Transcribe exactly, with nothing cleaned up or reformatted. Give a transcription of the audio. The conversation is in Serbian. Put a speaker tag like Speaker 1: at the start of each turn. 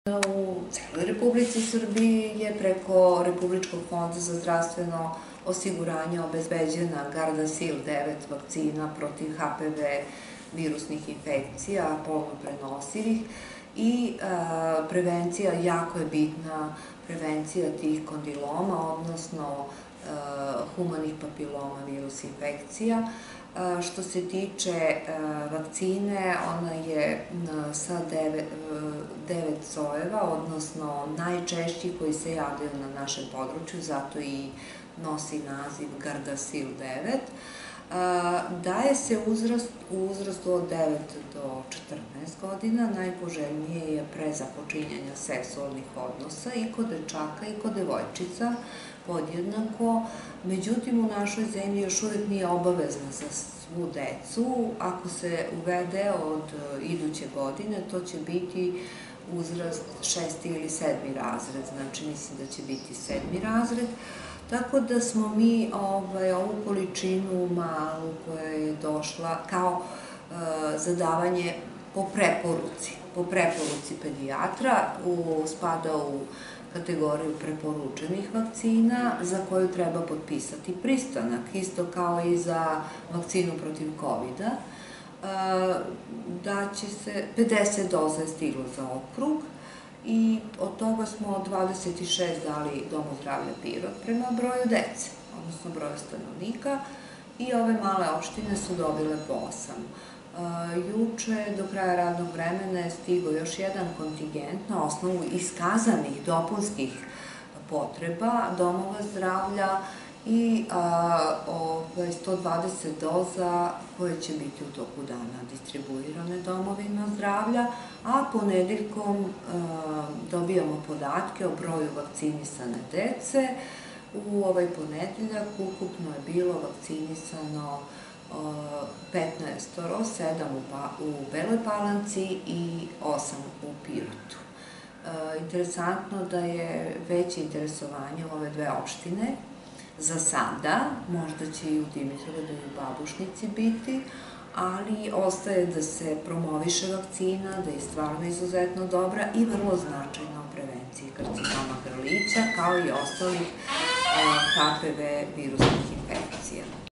Speaker 1: U celoj Republici Srbiji je preko Republičkog fonda za zdravstveno osiguranje obezbeđena Gardasil devet vakcina protiv H P V virusnih infekcija, polno prenosivih i prevencija, jako je bitna prevencija tih kondiloma, odnosno humanih papiloma virus infekcija. Što se tiče vakcine, ona je sa devet sojeva, odnosno najčešći koji se javljaju na našem području, zato i nosi naziv Gardasil devet. Daje se u uzrastu od devet do četrnaest godina, najpoželjnije je pre započinjanja seksualnih odnosa i kod dečaka i kod devojčica podjednako. Međutim, u našoj zemlji još uvek nije obavezna za svu decu. Ako se uvede od iduće godine, to će biti uzrast šesti ili sedmi razred, znači mislim da će biti sedmi razred. Tako da smo mi ovu količinu malu koja je došla kao zadavanje po preporuci, po preporuci pedijatra, spada u kategoriju preporučenih vakcina za koju treba potpisati pristanak, isto kao i za vakcinu protiv kovida. Daće se, pedeset doza je stiglo za okrug i od toga smo dvadeset šest dali Domu zdravlja Pirot prema broju dece, odnosno broju stanovnika, i ove male opštine su dobile po osam. Juče, do kraja radnog vremena, je stigao još jedan kontingent na osnovu iskazanih dopunskih potreba domova zdravlja i sto dvadeset doza koje će biti u toku dana distribuirane domovima zdravlja, a ponedeljkom dobijamo podatke o broju vakcinisane dece. U ovaj ponedeljak ukupno je bilo vakcinisano petnaestoro, sedam u Beloj Palanci i osam u Pirotu. Interesantno da je veće interesovanje u ove dve opštine za sada, možda će i u Dimitrovgradu i u Babušnici biti, ali ostaje da se promoviše vakcina, da je stvarno izuzetno dobra i vrlo značajna u prevenciji karcinoma grlića, kao i ostalih H P V virusnih infekcija.